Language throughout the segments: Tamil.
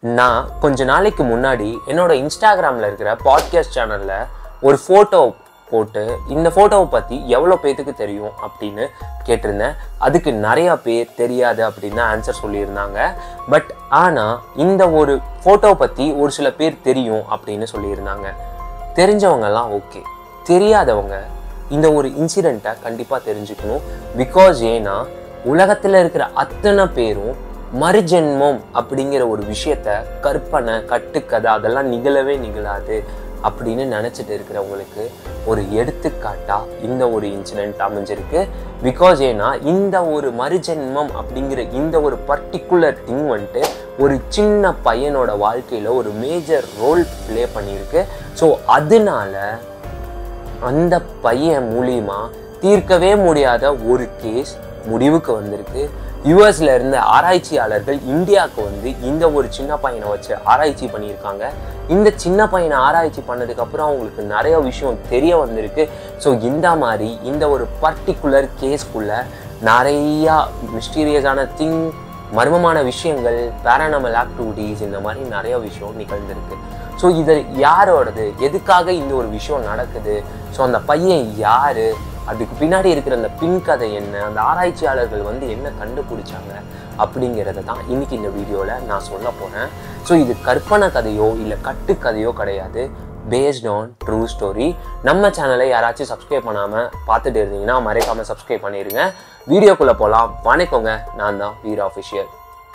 நான் கொஞ்ச நாளைக்கு முன்னாடி என்னோட இன்ஸ்டாகிராமில் இருக்கிற பாட்காஸ்ட் சேனலில் ஒரு ஃபோட்டோ போட்டு இந்த ஃபோட்டோவை பற்றி எவ்வளோ பேத்துக்கு தெரியும் அப்படின்னு கேட்டிருந்தேன். அதுக்கு நிறையா பேர் தெரியாது அப்படின்னு ஆன்சர் சொல்லியிருந்தாங்க. பட் ஆனால் இந்த ஒரு ஃபோட்டோவை பற்றி ஒரு சில பேர் தெரியும் அப்படின்னு சொல்லியிருந்தாங்க. தெரிஞ்சவங்கெல்லாம் ஓகே, தெரியாதவங்க இந்த ஒரு இன்சிடெண்ட்டை கண்டிப்பாக தெரிஞ்சுக்கணும். பிகாஸ் ஏன்னா உலகத்தில் இருக்கிற அத்தனை பேரும் மறுஜென்மம் அப்படிங்கிற ஒரு விஷயத்த கற்பனை கட்டுக்கதை அதெல்லாம் நிகழவே நிகழாது அப்படின்னு நினச்சிட்டு இருக்கிறவங்களுக்கு ஒரு எடுத்துக்காட்டா இந்த ஒரு இன்சிடெண்ட் அமைஞ்சிருக்கு. பிகாஸ் ஏன்னா இந்த ஒரு மறுஜென்மம் அப்படிங்கிற இந்த ஒரு பர்டிகுலர் திங் வந்துட்டு ஒரு சின்ன பையனோட வாழ்க்கையில் ஒரு மேஜர் ரோல் ப்ளே பண்ணியிருக்கு. ஸோ அதனால அந்த பையன் மூலியமா தீர்க்கவே முடியாத ஒரு கேஸ் முடிவுக்கு வந்திருக்கு. யுஎஸ்ல இருந்த ஆராய்ச்சியாளர்கள் இந்தியாவுக்கு வந்து இந்த ஒரு சின்ன பையனை வச்சு ஆராய்ச்சி பண்ணியிருக்காங்க. இந்த சின்ன பையனை ஆராய்ச்சி பண்ணதுக்கு அப்புறம் அவங்களுக்கு நிறைய விஷயம் தெரிய வந்திருக்கு. ஸோ இந்த மாதிரி இந்த ஒரு பர்டிகுலர் கேஸ்க்குள்ள நிறையா மிஸ்டீரியஸான திங், மர்மமான விஷயங்கள், பேரானாமல் ஆக்டிவிட்டீஸ், இந்த மாதிரி நிறைய விஷயம் நிகழ்ந்திருக்கு. ஸோ இது யாரோடது, எதுக்காக இந்த ஒரு விஷயம் நடக்குது, ஸோ அந்த பையன் யாரு, அதுக்கு பின்னாடி இருக்கிற அந்த பின்கதை என்ன, அந்த ஆராய்ச்சியாளர்கள் வந்து என்ன கண்டுபிடிச்சாங்க அப்படிங்கிறத தான் இன்னைக்கு இந்த வீடியோவில் நான் சொல்ல போகிறேன். ஸோ இது கற்பனை கதையோ இல்லை கட்டுக்கதையோ கிடையாது, பேஸ்ட் ஆன் ட்ரூ ஸ்டோரி. நம்ம சேனலை யாராச்சும் சப்ஸ்கிரைப் பண்ணாமல் பார்த்துட்டு இருந்தீங்கன்னா மறக்காமல் சப்ஸ்கிரைப் பண்ணிடுங்க. வீடியோக்குள்ளே போகலாம். வணக்கங்க, நான் தான் வீரா ஆஃபிஷியல்.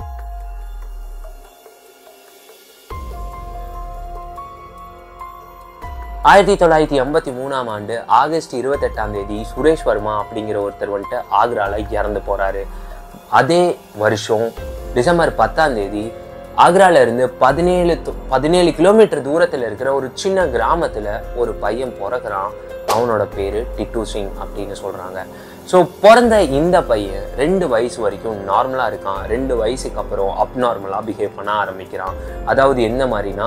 ஆயிரத்தி 1983 ஆண்டு ஆகஸ்ட் 28 சுரேஷ் வர்மா அப்படிங்கிற ஒருத்தர் வந்துட்டு ஆக்ராவில் இறந்து போகிறாரு. அதே வருஷம் டிசம்பர் 10 ஆக்ரால இருந்து 17 கிலோமீட்டர் தூரத்தில் இருக்கிற ஒரு சின்ன கிராமத்தில் ஒரு பையன் பிறக்கிறான். அவனோட பேர் டிட்டு சிங் அப்படின்னு சொல்கிறாங்க. ஸோ பிறந்த இந்த பையன் 2 வயசு வரைக்கும் நார்மலாக இருக்கான். 2 வயசுக்கு அப்புறம் அப்நார்மலாக பிஹேவ் பண்ண ஆரம்பிக்கிறான். அதாவது என்ன மாதிரினா,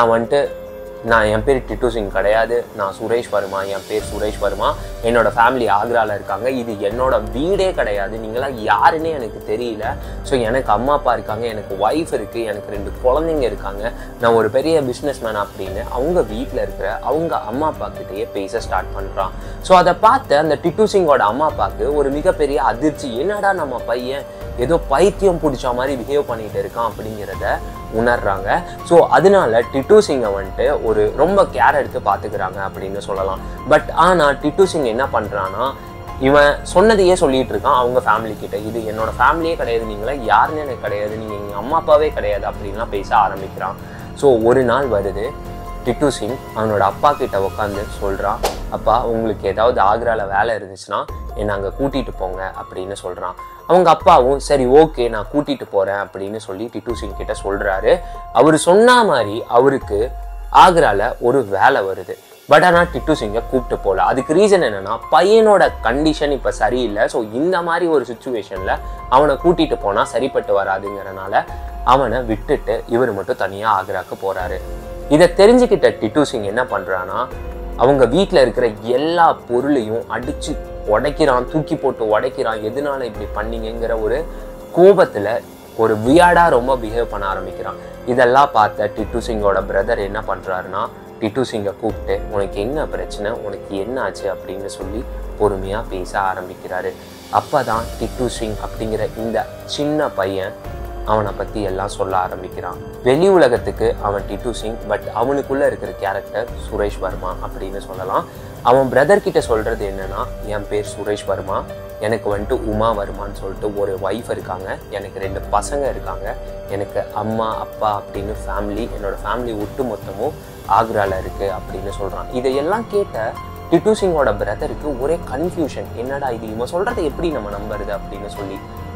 நான் என் பேர் டிட்டு சிங் கிடையாது, நான் சுரேஷ் வர்மா, என் பேர் சுரேஷ் வர்மா, என்னோட ஃபேமிலி ஆக்ராவில் இருக்காங்க, இது என்னோட வீடே கிடையாது, நீங்களாம் யாருன்னே எனக்கு தெரியல. ஸோ எனக்கு அம்மா அப்பா இருக்காங்க, எனக்கு ஒய்ஃப் இருக்குது, எனக்கு 2 குழந்தைங்க இருக்காங்க, நான் ஒரு பெரிய பிஸ்னஸ் மேன் அப்படின்னு அவங்க வீட்டில் இருக்கிற அவங்க அம்மா அப்பா கிட்டேயே பேச ஸ்டார்ட் பண்ணுறான். ஸோ அதை பார்த்து அந்த டிட்டு சிங்கோட அம்மா அப்பாவுக்கு ஒரு மிகப்பெரிய அதிர்ச்சி. என்னடா நம்ம பையன் ஏதோ பைத்தியம் பிடிச்ச மாதிரி பிஹேவ் பண்ணிட்டு இருக்கான் அப்படிங்கிறத உணர்றாங்க. ஸோ அதனால டிட்டு சிங்கை வந்துட்டு ஒரு ரொம்ப கேர் எடுத்து பார்த்துக்கிறாங்க அப்படின்னு சொல்லலாம். பட் ஆனால் டிட்டு சிங் என்ன பண்ணுறான்னா, இவன் சொன்னதையே சொல்லிட்டு இருக்கான் அவங்க ஃபேமிலி கிட்ட. இது என்னோட ஃபேமிலியே கிடையாது, நீங்களாம் யாருன்னு எனக்கு கிடையாது, நீங்கள் எங்கள் அம்மா அப்பாவே கிடையாது அப்படின்லாம் பேச ஆரம்பிக்கிறான். ஸோ ஒரு நாள் வருது, டிட்டு சிங் அவனோட அப்பா கிட்ட உட்காந்து சொல்கிறான், அப்பா உங்களுக்கு ஏதாவது ஆக்ராவில் வேலை இருந்துச்சுன்னா என்னை அங்கே கூட்டிகிட்டு போங்க அப்படின்னு சொல்கிறான். அவங்க அப்பாவும் சரி ஓகே நான் கூட்டிகிட்டு போகிறேன் அப்படின்னு சொல்லி டிட்டு சிங் கிட்ட சொல்கிறாரு. அவர் சொன்ன மாதிரி அவருக்கு ஆக்ராவில் ஒரு வேலை வருது. பட் ஆனால் டிட்டு சிங்கை கூப்பிட்டு போகல. அதுக்கு ரீசன் என்னென்னா, பையனோட கண்டிஷன் இப்போ சரியில்லை. ஸோ இந்த மாதிரி ஒரு சுச்சுவேஷனில் அவனை கூட்டிகிட்டு போனால் சரிப்பட்டு வராதுங்கிறனால அவனை விட்டுட்டு இவர் மட்டும் தனியாக ஆக்ராவுக்கு போகிறாரு. இதை தெரிஞ்சுக்கிட்ட டிட்டு சிங் என்ன பண்ணுறான்னா, அவங்க வீட்டில் இருக்கிற எல்லா பொருளையும் அடித்து உடைக்கிறான், தூக்கி போட்டு உடைக்கிறான். எதனால இப்படி பண்ணீங்கிற ஒரு கோபத்தில் ஒரு வியாடாக ரொம்ப பிஹேவ் பண்ண ஆரம்பிக்கிறான். இதெல்லாம் பார்த்த டிட்டு சிங்கோட பிரதர் என்ன பண்ணுறாருன்னா, டிட்டு சிங்கை கூப்பிட்டு உனக்கு என்ன பிரச்சனை, உனக்கு என்ன ஆச்சு அப்படின்னு சொல்லி பொறுமையாக பேச ஆரம்பிக்கிறாரு. அப்போ தான் டிட்டு சிங் அப்படிங்கிற இந்த சின்ன பையன் அவனை பற்றி எல்லாம் சொல்ல ஆரம்பிக்கிறான். வெளி உலகத்துக்கு அவன் டிட்டு சிங், பட் அவனுக்குள்ளே இருக்கிற கேரக்டர் சுரேஷ் வர்மா அப்படின்னு சொல்லலாம். அவன் பிரதர் கிட்ட சொல்கிறது என்னன்னா, என் பேர் சுரேஷ் வர்மா, எனக்கு வந்துட்டு உமா வர்மான்னு சொல்லிட்டு ஒரு ஒய்ஃப் இருக்காங்க, எனக்கு 2 பசங்க இருக்காங்க, எனக்கு அம்மா அப்பா அப்படின்னு ஃபேமிலி, என்னோட ஃபேமிலி ஒட்டு மொத்தமும் ஆக்ராவில் இருக்குது அப்படின்னு சொல்கிறான். இதையெல்லாம் கேட்ட டிட்டு சிங்கோட பிரதருக்கு ஒரே கன்ஃபியூஷன், என்னடா இது இவன் சொல்கிறத எப்படி நம்ம நம்புறது அப்படின்னு சொல்லி.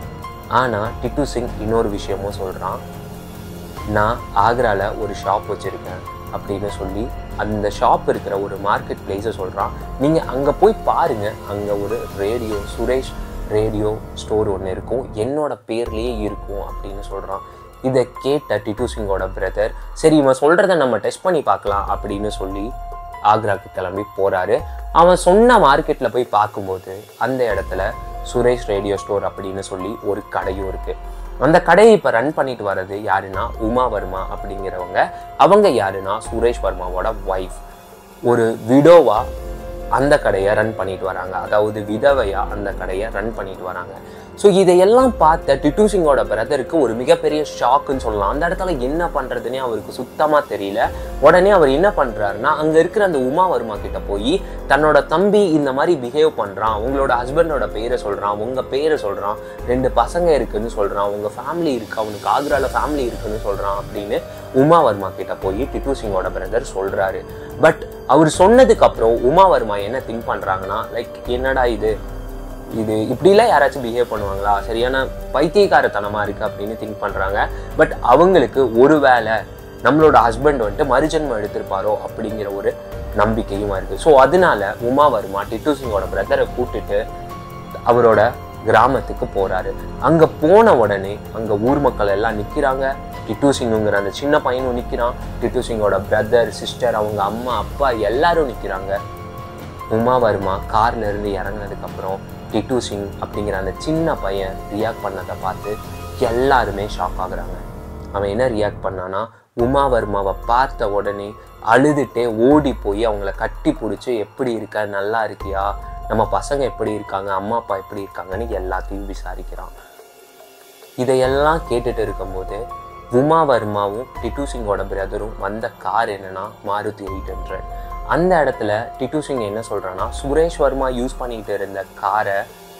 ஆனால் டிட்டு சிங் இன்னொரு விஷயமும் சொல்கிறான், நான் ஆக்ராவில் ஒரு ஷாப் வச்சுருக்கேன் அப்படின்னு சொல்லி அந்த ஷாப் இருக்கிற ஒரு மார்க்கெட் பிளேஸை சொல்கிறான். நீங்கள் அங்கே போய் பாருங்கள், அங்கே ஒரு சுரேஷ் ரேடியோ ஸ்டோர் ஒன்று இருக்கும், என்னோட பேர்லேயே இருக்கும் அப்படின்னு சொல்கிறான். இதை கேட்ட டிட்டு சிங்கோட பிரதர் சரி இவன் சொல்கிறத நம்ம டெஸ்ட் பண்ணி பார்க்கலாம் அப்படின்னு சொல்லி ஆக்ராவுக்கு கிளம்பி போகிறாரு. அவன் சொன்ன மார்க்கெட்டில் போய் பார்க்கும்போது அந்த இடத்துல சுரேஷ் ரேடியோ ஸ்டோர் அப்படின்னு சொல்லி ஒரு கடையும் இருக்குது. அந்த கடையை இப்போ ரன் பண்ணிட்டு வர்றது யாருன்னா உமா வர்மா அப்படிங்கிறவங்க. அவங்க யாருன்னா சுரேஷ் வர்மாவோட ஒய்ஃப். ஒரு விடோவா அந்த கடையை ரன் பண்ணிட்டு வராங்க, அதாவது விதவையா அந்த கடையை ரன் பண்ணிட்டு வராங்க. ஸோ இதையெல்லாம் பார்த்த டிட்டு சிங்கோட பிரதருக்கு ஒரு மிகப்பெரிய ஷாக்குன்னு சொல்லலாம். அந்த இடத்துல என்ன பண்ணுறதுன்னே அவருக்கு சுத்தமாக தெரியல. உடனே அவர் என்ன பண்ணுறாருன்னா, அங்கே இருக்கிற அந்த உமா வர்மா கிட்ட போய் தன்னோட தம்பி இந்த மாதிரி பிஹேவ் பண்ணுறான், உங்களோட ஹஸ்பண்டோட பேரை சொல்கிறான், உங்கள் பேரை சொல்கிறான், 2 பசங்க இருக்குன்னு சொல்கிறான், உங்கள் ஃபேமிலி இருக்குது, அவனுக்கு ஆக்ரால ஃபேமிலி இருக்குன்னு சொல்கிறான் அப்படின்னு உமா வர்மா கிட்ட போய் டிட்டு சிங்கோட பிரதர் சொல்கிறாரு. பட் அவர் சொன்னதுக்கப்புறம் உமா வர்மா என்ன திங்க் பண்ணுறாங்கன்னா, லைக் என்னடா இது இப்படிலாம் யாராச்சும் பிஹேவ் பண்ணுவாங்களா, சரியான பைத்தியக்காரத்தனமாக இருக்குது அப்படின்னு திங்க் பண்ணுறாங்க. பட் அவங்களுக்கு ஒருவேளை நம்மளோட ஹஸ்பண்ட் வந்துட்டு மறுஜென்மம் எடுத்திருப்பாரோ அப்படிங்கிற ஒரு நம்பிக்கையும் இருக்குது. ஸோ அதனால உமா வர்மா டிட்டு சிங்கோட பிரதரை கூப்பிட்டுட்டு அவரோட கிராமத்துக்கு போகிறாரு. அங்கே போன உடனே அங்கே ஊர் மக்கள் எல்லாம் நிற்கிறாங்க. டிட்டு சிங்குங்கிற அந்த சின்ன பையனும் நிற்கிறான், டிட்டு சிங்கோட பிரதர், சிஸ்டர், அவங்க அம்மா, அப்பா எல்லாரும் நிற்கிறாங்க. உமா வர்மா கார்ல இருந்து இறங்கினதுக்கப்புறம் டிட்டு சிங் அப்படிங்கிற அந்த சின்ன பையன் ரியாக்ட் பண்ணதை பார்த்து எல்லாருமே ஷாக் ஆகுறாங்க. அவன் என்ன ரியாக்ட் பண்ணானா, உமா வர்மாவை பார்த்த உடனே அழுதுட்டே ஓடி போய் அவங்கள கட்டி பிடிச்சி, எப்படி இருக்க, நல்லா இருக்கியா, நம்ம பசங்க எப்படி இருக்காங்க, அம்மா அப்பா எப்படி இருக்காங்கன்னு எல்லாத்தையும் விசாரிக்கிறான். இதையெல்லாம் கேட்டுட்டு இருக்கும்போது உமா வர்மாவும் டிட்டு சிங்கோட பிரதரும் வந்த கார் என்னன்னா மாருதி 800. அந்த இடத்துல டிட்டு சிங் என்ன சொல்றான்னா, சுரேஷ் வர்மா யூஸ் பண்ணிட்டு இருந்த காரை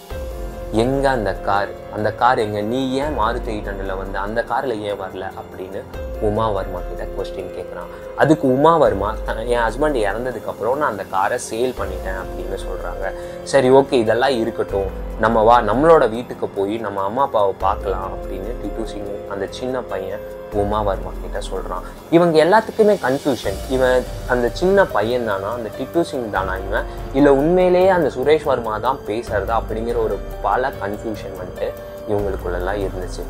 எங்க, அந்த கார் எங்க, நீ ஏன் மாருதி 800ல வந்து அந்த கார்ல ஏன் வரல அப்படின்னு உமா வர்மா கிட்ட கொஸ்டின் கேட்குறான். அதுக்கு உமா வர்மா, என் ஹஸ்பண்ட் இறந்ததுக்கு அப்புறம் நான் அந்த காரை சேல் பண்ணிட்டேன் அப்படின்னு சொல்றாங்க. சரி, ஓகே, இதெல்லாம் இருக்கட்டும், நம்மளோட வீட்டுக்கு போய் நம்ம அம்மா அப்பாவை பார்க்கலாம் அப்படின்னு டிட்டு சிங் அந்த சின்ன பையன் உமா வர்மா கிட்ட சொல்றான். இவங்க எல்லாத்துக்குமே கன்ஃபியூஷன், இவன் அந்த சின்ன பையன் தானா, அந்த டிட்டு சிங் தானா இவன், இல்லை உண்மையிலேயே அந்த சுரேஷ் வர்மா தான் பேசுறதா அப்படிங்கிற ஒரு பல கன்ஃபியூஷன் வந்துட்டு இவங்களுக்குள்ளெல்லாம் இருந்துச்சு.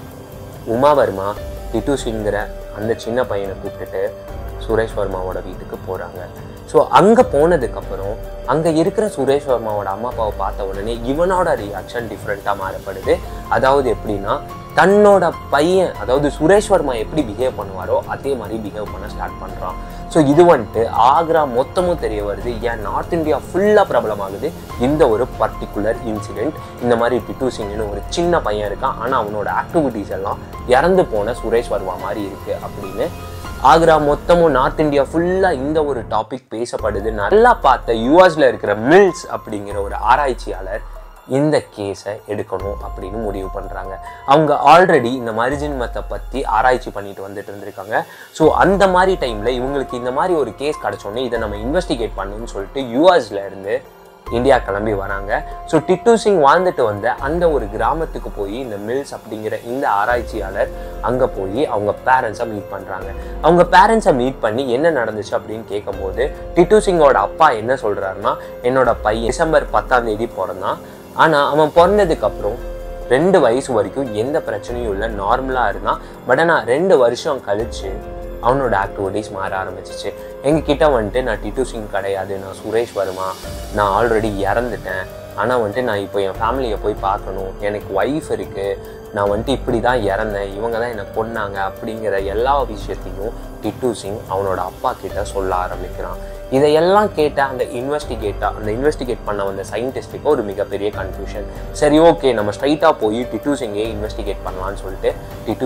உமா வர்மா டிட்டு சிங்கிற அந்த சின்ன பையனை கூப்பிட்டுட்டு சுரேஷ் வர்மாவோட வீட்டுக்கு போகிறாங்க. ஸோ அங்கே போனதுக்கப்புறம் அங்கே இருக்கிற சுரேஷ் வர்மாவோட அம்மா அப்பாவை பார்த்த உடனே இவனோட ரியாக்ஷன் டிஃப்ரெண்ட்டாக மாறப்படுது. அதாவது எப்படின்னா, தன்னோட பையன், அதாவது சுரேஷ் வர்மா எப்படி பிஹேவ் பண்ணுவாரோ அதே மாதிரி பிஹேவ் பண்ண ஸ்டார்ட் பண்ணுறான். ஸோ இது வந்துட்டு ஆக்ரா மொத்தமும் தெரிய வருது. ஏன் நார்த் இந்தியா ஃபுல்லாக பிரபலமாகுது இந்த ஒரு பர்டிகுலர் இன்சிடெண்ட். இந்த மாதிரி டிட்டு சிங்னு ஒரு சின்ன பையன் இருக்கான், ஆனால் அவனோட ஆக்டிவிட்டீஸ் எல்லாம் இறந்து போன சுரேஷ் வர்மா மாதிரி இருக்குது அப்படின்னு ஆக்ரா மொத்தமும் நார்த் இந்தியா ஃபுல்லாக இந்த ஒரு டாபிக் பேசப்படுது. நல்லா பார்த்த யூஎஸ்ல இருக்கிற மில்ஸ் அப்படிங்கிற ஒரு ஆராய்ச்சியாளர் இந்த கேஸை எடுக்கணும் அப்படின்னு முடிவு பண்ணுறாங்க. அவங்க ஆல்ரெடி இந்த மறுஜென்மத்தை பற்றி ஆராய்ச்சி பண்ணிட்டு வந்துட்டு இருந்திருக்காங்க. ஸோ அந்த மாதிரி டைமில் இவங்களுக்கு இந்த மாதிரி ஒரு கேஸ் கிடச்சோன்னே இதை நம்ம இன்வெஸ்டிகேட் பண்ணணும்னு சொல்லிட்டு யூஎஸ்ல இருந்து இந்தியா கிளம்பி வராங்க. ஸோ டிட்டு சிங் வாழ்ந்துட்டு வந்த அந்த ஒரு கிராமத்துக்கு போய் இந்த மில்ஸ் அப்படிங்கிற இந்த ஆராய்ச்சியாளர் அங்கே போய் அவங்க பேரண்ட்ஸை மீட் பண்ணுறாங்க. அவங்க பேரண்ட்ஸை மீட் பண்ணி என்ன நடந்துச்சு அப்படின்னு கேட்கும்போது டிட்டு சிங்கோட அப்பா என்ன சொல்கிறாருன்னா, என்னோட பையன் டிசம்பர் 10 பிறந்தான், ஆனால் அவன் பிறந்ததுக்கப்புறம் 2 வயசு வரைக்கும் எந்த பிரச்சனையும் இல்லை, நார்மலாக இருந்தான். பட் ஆனால் 2 வருஷம் கழிச்சு அவனோட ஆக்டிவிட்டீஸ் மாற ஆரம்பிச்சிச்சு. எங்ககிட்ட வந்துட்டு நான் டிட்டு சிங் கிடையாது, நான் சுரேஷ் வர்மா, நான் ஆல்ரெடி இறந்துட்டேன், ஆனால் வந்துட்டு நான் இப்போ என் ஃபேமிலியை போய் பார்க்கணும், எனக்கு ஒய்ஃப் இருக்குது, நான் வந்துட்டு இப்படி தான் இறந்தேன், இவங்க தான் என்னை கொன்னாங்க அப்படிங்கிற எல்லா விஷயத்தையும் டிட்டு சிங் அவனோட அப்பா கிட்ட சொல்ல ஆரம்பிக்கிறான். இதையெல்லாம் கேட்ட அந்த இன்வெஸ்டிகேட் பண்ண வந்த சயின்டிஸ்டுக்கு ஒரு மிகப்பெரிய கன்ஃபியூஷன். சரி, ஓகே, நம்ம ஸ்ட்ரைட்டாக போய் டிட்டு சிங்கே இன்வெஸ்டிகேட் பண்ணலான்னு சொல்லிட்டு டிட்டு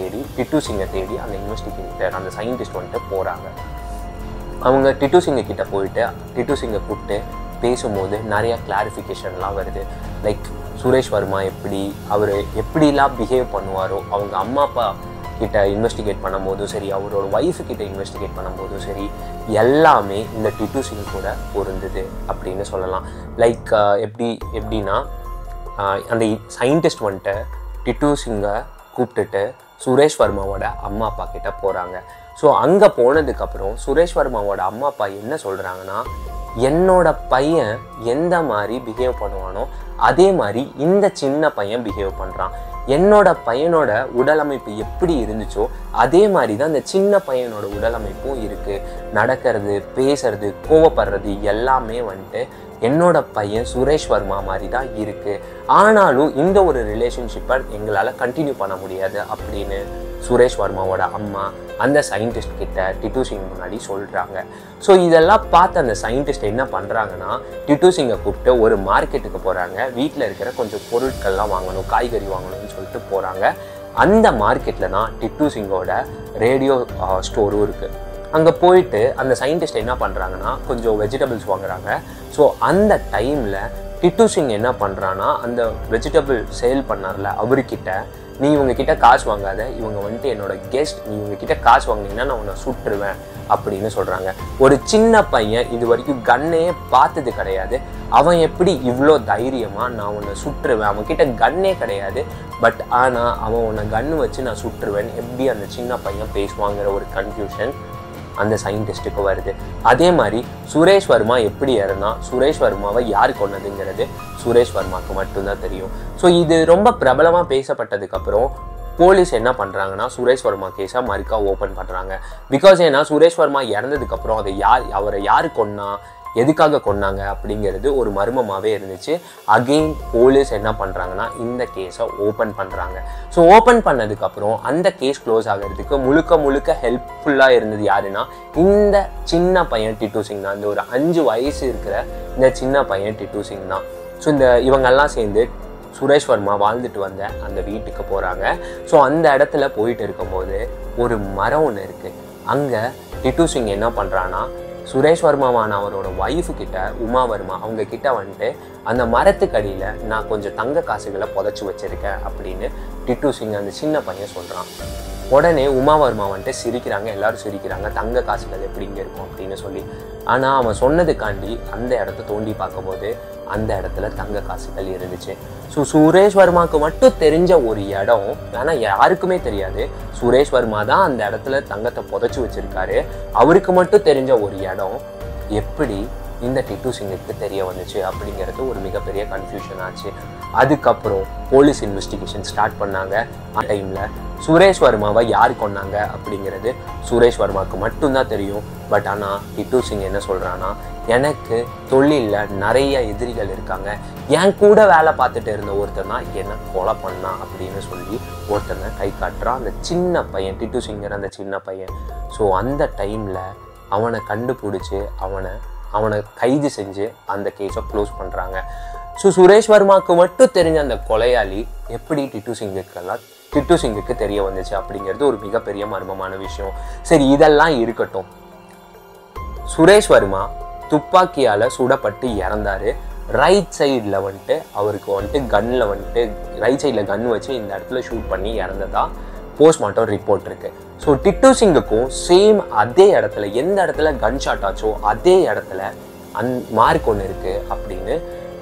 சிங்கை தேடி அந்த இன்வெஸ்டிகேட்டர், அந்த சயின்டிஸ்ட் வந்துட்டு போகிறாங்க. அவங்க டிட்டு சிங்கை கிட்ட போயிட்டு டிட்டு சிங்கை கூப்பிட்டு பேசும்போது நிறைய கிளாரிஃபிகேஷன்லாம் வருது. லைக் சுரேஷ் வர்மா அவர் எப்படிலாம் பிஹேவ் பண்ணுவாரோ, அவங்க அம்மா அப்பா கிட்ட இன்வெஸ்டிகேட் பண்ணும்போதும் சரி, அவரோட ஒய்ஃபு கிட்ட இன்வெஸ்டிகேட் பண்ணும்போதும் சரி, எல்லாமே இந்த டிட்டு சிங் கூட பொருந்தது அப்படின்னு சொல்லலாம். லைக் எப்படின்னா அந்த சயின்டிஸ்ட் வந்துட்டு டிட்டு சிங்கை கூப்பிட்டுட்டு சுரேஷ் வர்மாவோட அம்மா அப்பா கிட்ட போகிறாங்க. ஸோ அங்கே போனதுக்கப்புறம் சுரேஷ் வர்மாவோட அம்மா அப்பா என்ன சொல்கிறாங்கன்னா, என்னோட பையன் எந்த மாதிரி பிஹேவ் பண்ணுவானோ அதே மாதிரி இந்த சின்ன பையன் பிஹேவ் பண்ணுறான், என்னோட பையனோட உடலமைப்பு எப்படி இருந்துச்சோ அதே மாதிரி தான் இந்த சின்ன பையனோட உடலமைப்பும் இருக்குது, நடக்கிறது, பேசுறது, கோவப்படுறது எல்லாமே வந்துட்டு என்னோட பையன் சுரேஷ் வர்மா மாதிரி தான் இருக்குது, ஆனாலும் இந்த ஒரு ரிலேஷன்ஷிப்பை எங்களால் கண்டினியூ பண்ண முடியாது அப்படின்னு சுரேஷ் வர்மாவோட அம்மா அந்த சயின்டிஸ்ட் கிட்ட டிட்டு சிங் முன்னாடி சொல்கிறாங்க. ஸோ இதெல்லாம் பார்த்து அந்த சயின்டிஸ்ட் என்ன பண்ணுறாங்கன்னா டிட்டு சிங்கை கூப்பிட்டு ஒரு மார்க்கெட்டுக்கு போகிறாங்க. வீட்டில் இருக்கிற கொஞ்சம் பொருட்கள்லாம் வாங்கணும், காய்கறி வாங்கணும்னு சொல்லிட்டு போகிறாங்க. அந்த மார்க்கெட்டில் தான் டிட்டு சிங்கோட ரேடியோ ஸ்டோரும் இருக்குது. அங்கே போயிட்டு அந்த சயின்டிஸ்ட் என்ன பண்ணுறாங்கன்னா கொஞ்சம் வெஜிடபிள்ஸ் வாங்குறாங்க. ஸோ அந்த டைமில் டிட்டு சிங் என்ன பண்ணுறான்னா அந்த வெஜிடபிள் சேல் பண்ணார்ல அவர்கிட்ட, நீ இவங்ககிட்ட காசு வாங்காத, இவங்க வந்துட்டு என்னோட கெஸ்ட், நீ இவங்ககிட்ட காசு வாங்கினீங்கன்னா நான் உன்னை சுட்டுருவேன் அப்படின்னு சொல்கிறாங்க. ஒரு சின்ன பையன் இது வரைக்கும் கன்னையே பார்த்தது கிடையாது, அவன் எப்படி இவ்வளோ தைரியமாக நான் உன்னை சுட்டுருவேன், அவன்கிட்ட கன்னே கிடையாது, பட் ஆனால் அவன் உன்னை கன்று வச்சு நான் சுட்டுருவேன் எப்படி அந்த சின்ன பையன் பேசுவாங்கிற ஒரு கன்ஃபியூஷன் அந்த சயின்டிஸ்ட்டுக்கு வருது. அதே மாதிரி சுரேஷ் வர்மா எப்படி இறந்தா, சுரேஷ் வர்மாவை யார் கொன்னதுங்கிறது சுரேஷ் வர்மாவுக்கு மட்டும்தான் தெரியும். ஸோ இது ரொம்ப பிரபலமாக பேசப்பட்டதுக்கப்புறம் போலீஸ் என்ன பண்ணுறாங்கன்னா சுரேஷ் வர்மா கேஸை மறுக்கா ஓப்பன் பண்ணுறாங்க. பிகாஸ் ஏன்னா சுரேஷ் வர்மா இறந்ததுக்கப்புறம் அதை அவரை யார் கொன்னா, எதுக்காக கொன்னாங்க அப்படிங்கிறது ஒரு மர்மமாகவே இருந்துச்சு. அகெயின் போலீஸ் என்ன பண்ணுறாங்கன்னா இந்த கேஸை ஓப்பன் பண்ணுறாங்க. ஸோ ஓப்பன் பண்ணதுக்கப்புறம் அந்த கேஸ் க்ளோஸ் ஆகிறதுக்கு முழுக்க ஹெல்ப்ஃபுல்லாக இருந்தது யாருன்னா இந்த சின்ன பையன் டிட்டு சிங் தான். இந்த ஒரு 5 வயசு இருக்கிற இந்த சின்ன பையன் டிட்டு சிங் தான். ஸோ இவங்கெல்லாம் சேர்ந்து சுரேஷ் வர்மா வாழ்ந்துட்டு வந்த அந்த வீட்டுக்கு போகிறாங்க. ஸோ அந்த இடத்துல போயிட்டு இருக்கும்போது ஒரு மரம் ஒன்று இருக்குது. அங்கே டிட்டு சிங் என்ன பண்ணுறான்னா சுரேஷ் வர்மாவான அவரோட ஒய்ஃபு கிட்ட, உமா வர்மா, அவங்க கிட்ட வந்துட்டு அந்த மரத்துக்கடியில் நான் கொஞ்சம் தங்க காசுகளை புதைச்சி வச்சுருக்கேன் அப்படின்னு டிட்டு சிங் அந்த சின்ன பையன் சொல்கிறான். உடனே உமா வர்மா வந்துட்டு சிரிக்கிறாங்க, எல்லாரும் சிரிக்கிறாங்க, தங்க காசுகள் எப்படி இங்கே இருக்கும் அப்படின்னு சொல்லி. ஆனால் அவன் சொன்னதுக்காண்டி அந்த இடத்த தோண்டி பார்க்கும்போது அந்த இடத்துல தங்க காசுகள் இருந்துச்சு. ஸோ சுரேஷ் வர்மாவுக்கு மட்டும் தெரிஞ்ச ஒரு இடம், ஆனால் யாருக்குமே தெரியாது, சுரேஷ் வர்மா தான் அந்த இடத்துல தங்கத்தை புதைச்சி வச்சிருக்காரு, அவருக்கு மட்டும் தெரிஞ்ச ஒரு இடம் எப்படி இந்த டிட்டு சிங்குக்கு தெரிய வந்துச்சு அப்படிங்கிறது ஒரு மிகப்பெரிய கன்ஃபியூஷன் ஆச்சு. அதுக்கப்புறம் போலீஸ் இன்வெஸ்டிகேஷன் ஸ்டார்ட் பண்ணாங்க. அந்த டைமில் சுரேஷ் வர்மாவை யார் கொன்னாங்க அப்படிங்கிறது சுரேஷ் வர்மாவுக்கு மட்டும்தான் தெரியும். பட் ஆனால் டிட்டு சிங் என்ன சொல்கிறான்னா, எனக்கு தொழிலில் நிறைய எதிரிகள் இருக்காங்க, என் கூட வேலை பார்த்துட்டு இருந்த ஒருத்தர் தான் என்னை கொலை பண்ணான் அப்படின்னு சொல்லி ஒருத்தனை கை காட்டுறான் அந்த சின்ன பையன், டிட்டு சிங்கர் அந்த சின்ன பையன். ஸோ அந்த டைமில் அவனை கண்டுபிடிச்சி அவனை கைது செஞ்சு அந்த கேஸை க்ளோஸ் பண்ணுறாங்க. ஸோ சுரேஷ் வர்மாவுக்கு மட்டும் தெரிஞ்ச அந்த கொலையாளி எப்படி டிட்டு சிங்குக்கு தெரிய வந்துச்சு அப்படிங்கிறது ஒரு மிகப்பெரிய மர்மமான விஷயம். சரி, இதெல்லாம் இருக்கட்டும். சுரேஷ் வர்மா துப்பாக்கியால் சுடப்பட்டு இறந்தாரு. ரைட் சைடில் வந்துட்டு அவருக்கு வந்துட்டு கன்னில் வந்துட்டு ரைட் சைடில் கன் வச்சு இந்த இடத்துல ஷூட் பண்ணி இறந்ததா போஸ்ட்மார்ட்டம் ரிப்போர்ட் இருக்குது. ஸோ டிட்டு சிங்குக்கும் சேம் அதே இடத்துல எந்த இடத்துல கன் ஷாட் ஆச்சோ அதே இடத்துல மார்க் ஒன்று இருக்குது அப்படின்னு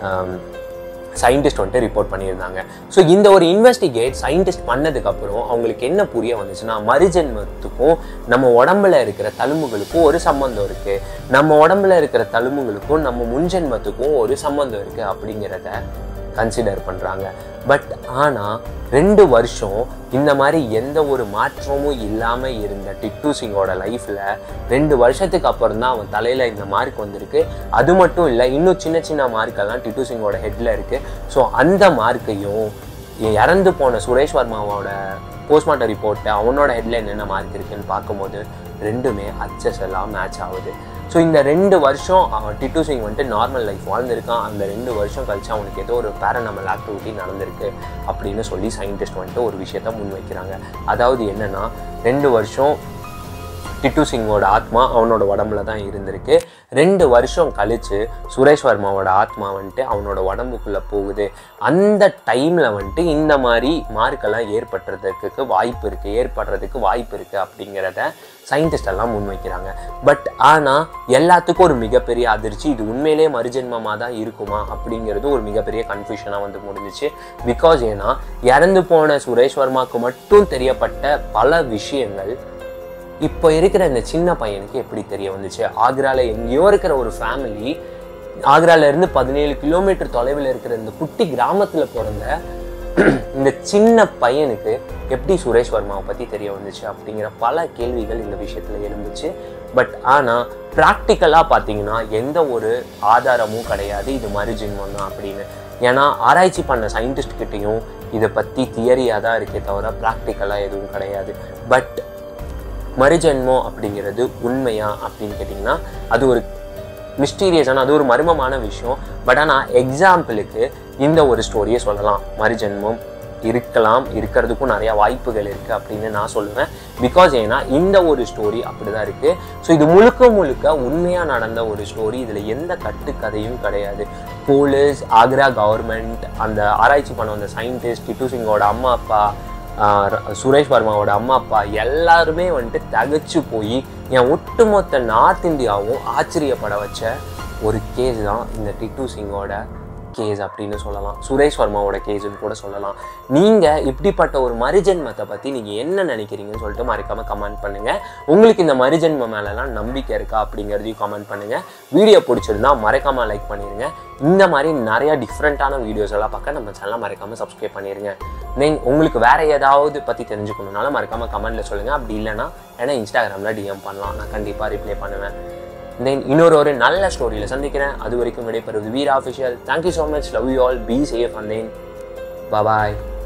சயின்டிஸ்ட் வந்துட்டு ரிப்போர்ட் பண்ணியிருந்தாங்க. ஸோ இந்த ஒரு சயின்டிஸ்ட் பண்ணதுக்கப்புறம் அவங்களுக்கு என்ன புரிய வந்துச்சுன்னா, மறுஜென்மத்துக்கும் நம்ம உடம்புல இருக்கிற தழும்புகளுக்கும் ஒரு சம்மந்தம் இருக்குது, நம்ம உடம்புல இருக்கிற தழும்புகளுக்கும் நம்ம முன்ஜென்மத்துக்கும் ஒரு சம்மந்தம் இருக்குது அப்படிங்கிறத கன்சிடர் பண்ணுறாங்க. பட் ஆனால் 2 வருஷம் இந்த மாதிரி எந்த ஒரு மாற்றமும் இல்லாமல் இருந்த டிட்டு சிங்கோட லைஃப்பில் 2 வருஷத்துக்கு அப்புறம் தான் அவன் தலையில் இந்த மார்க் வந்திருக்கு. அது மட்டும் இல்லை, இன்னும் சின்ன சின்ன மார்க்கெல்லாம் டிட்டு சிங்கோட ஹெட்டில் இருக்குது. ஸோ அந்த மார்க்கையும் இறந்து போன சுரேஷ் வர்மாவோட போஸ்ட்மார்ட்டம் ரிப்போர்ட்டை அவனோட ஹெட்டில் என்னென்ன மார்க் இருக்குன்னு பார்க்கும்போது ரெண்டுமே அச்சஸ் எல்லாம் மேட்ச் ஆகுது. ஸோ இந்த 2 வருஷம் அவன் டிட்டு சிங் வந்துட்டு நார்மல் லைஃப் வாழ்ந்திருக்கான். அந்த 2 வருஷம் கழிச்சு அவனுக்கு ஏதோ ஒரு பேரநார்மல் ஆக்டிவிட்டி நடந்திருக்கு அப்படின்னு சொல்லி சயின்டிஸ்ட் வந்துட்டு ஒரு விஷயத்த முன் வைக்கிறாங்க. அதாவது என்னென்னா, 2 வருஷம் டிட்டு சிங்கோட ஆத்மா அவனோட உடம்புல தான் இருந்திருக்கு. 2 வருஷம் கழிச்சு சுரேஷ் வர்மாவோட ஆத்மா வந்துட்டு அவனோட உடம்புக்குள்ளே போகுது. அந்த டைமில் வந்துட்டு இந்த மாதிரி மார்க்கெல்லாம் ஏற்படுறதுக்கு வாய்ப்பு இருக்குது அப்படிங்கிறத சயின்டிஸ்ட் எல்லாம் முன்வைக்கிறாங்க. பட் ஆனால் எல்லாத்துக்கும் ஒரு மிகப்பெரிய அதிர்ச்சி, இது உண்மையிலே மறுஜென்மமாக தான் இருக்குமா அப்படிங்கிறது ஒரு மிகப்பெரிய கன்ஃபியூஷனாக வந்து முடிஞ்சிச்சு. பிகாஸ் ஏன்னா இறந்து போன சுரேஷ் வர்மாவுக்கு மட்டும் தெரியப்பட்ட பல விஷயங்கள் இப்போ இருக்கிற இந்த சின்ன பையனுக்கு எப்படி தெரிய வந்துச்சு. ஆக்ராவில் எங்கேயோ இருக்கிற ஒரு ஃபேமிலி, ஆக்ராவிலேருந்து 17 கிலோமீட்டர் தொலைவில் இருக்கிற இந்த குட்டி கிராமத்தில் பிறந்த இந்த சின்ன பையனுக்கு எப்படி சுரேஷ் வர்மாவை பற்றி தெரிய வந்துச்சு அப்படிங்கிற பல கேள்விகள் இந்த விஷயத்தில் எழுந்துச்சு. பட் ஆனால் ப்ராக்டிக்கலாக பார்த்தீங்கன்னா எந்த ஒரு ஆதாரமும் கிடையாது இது மறுஜென்மம் தான் அப்படின்னு. ஏன்னா ஆராய்ச்சி பண்ண சயின்டிஸ்ட் கிட்டையும் இதை பற்றி தியரியாக தான் இருக்கே தவிர ப்ராக்டிக்கலாக எதுவும் கிடையாது. பட் மறுஜென்மம் அப்படிங்கிறது உண்மையா அப்படின்னு கேட்டிங்கன்னா அது ஒரு மிஸ்டீரியஸான, அது ஒரு மர்மமான விஷயம். பட் ஆனால் எக்ஸாம்பிளுக்கு இந்த ஒரு ஸ்டோரியை சொல்லலாம். மறுஜென்மம் இருக்கலாம், இருக்கிறதுக்கும் நிறையா வாய்ப்புகள் இருக்குது அப்படின்னு நான் சொல்லுவேன். பிகாஸ் ஏன்னா இந்த ஒரு ஸ்டோரி அப்படி தான் இருக்குது. ஸோ இது முழுக்க முழுக்க உண்மையாக நடந்த ஒரு ஸ்டோரி. இதில் எந்த கட்டுக்கதையும் கிடையாது. போலீஸ், ஆக்ரா கவர்மெண்ட், அந்த ஆராய்ச்சி பண்ண வந்த சயின்டிஸ்ட், டிட்டு சிங்கோட அம்மா அப்பா, சுரேஷ் வர்மாவோட அம்மா அப்பா எல்லாருமே வந்துட்டு தகச்சு போய் என் ஒட்டுமொத்த நார்த் இந்தியாவும் ஆச்சரியப்பட வச்ச ஒரு கேஸ் தான் இந்த டிட்டு சிங்கோட கேஸ் அப்படின்னு சொல்லலாம். சுரேஷ் வர்மாவோட கேஸுன்னு கூட சொல்லலாம். நீங்கள் இப்படிப்பட்ட ஒரு மறுஜென்மத்தை பற்றி நீங்கள் என்ன நினைக்கிறீங்கன்னு சொல்லிட்டு மறக்காமல் கமெண்ட் பண்ணுங்கள். உங்களுக்கு இந்த மறுஜென்மம் மேலெலாம் நம்பிக்கை இருக்கா அப்படிங்கிறதையும் கமெண்ட் பண்ணுங்கள். வீடியோ பிடிச்சிருந்தா மறக்காமல் லைக் பண்ணிடுங்க. இந்த மாதிரி நிறையா டிஃப்ரெண்ட்டான வீடியோஸ் எல்லாம் பார்க்க நம்ம சேனலை மறக்காமல் சப்ஸ்கிரைப் பண்ணிடுங்க. தென் உங்களுக்கு வேறு ஏதாவது பற்றி தெரிஞ்சுக்கணுன்னாலும் மறக்காமல் கமெண்ட்டில் சொல்லுங்கள். அப்படி இல்லைனா ஏன்னா இன்ஸ்டாகிராமில் டிஎம் பண்ணலாம், நான் கண்டிப்பாக ரிப்ளை பண்ணுவேன். தென் இன்னொரு நல்ல ஸ்டோரியில் சந்திக்கிறேன். அது வரைக்கும் விடைபெறுவது Veera official. Thank you so much. Love you all. Be safe and then bye.